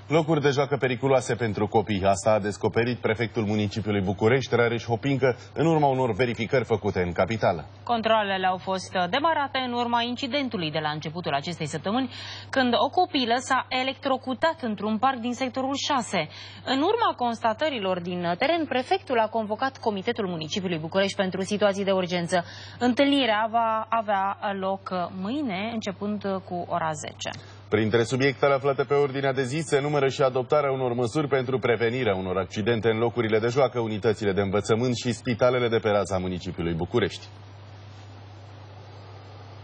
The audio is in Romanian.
Locuri de joacă periculoase pentru copii. Asta a descoperit prefectul municipiului București, Rareș Hopincă, în urma unor verificări făcute în capitală. Controalele au fost demarate în urma incidentului de la începutul acestei săptămâni, când o copilă s-a electrocutat într-un parc din sectorul 6. În urma constatărilor din teren, prefectul a convocat Comitetul Municipiului București pentru situații de urgență. Întâlnirea va avea loc mâine, începând cu ora 10. Printre subiectele aflate pe ordinea de zi se numără și adoptarea unor măsuri pentru prevenirea unor accidente în locurile de joacă, unitățile de învățământ și spitalele de pe raza municipiului București.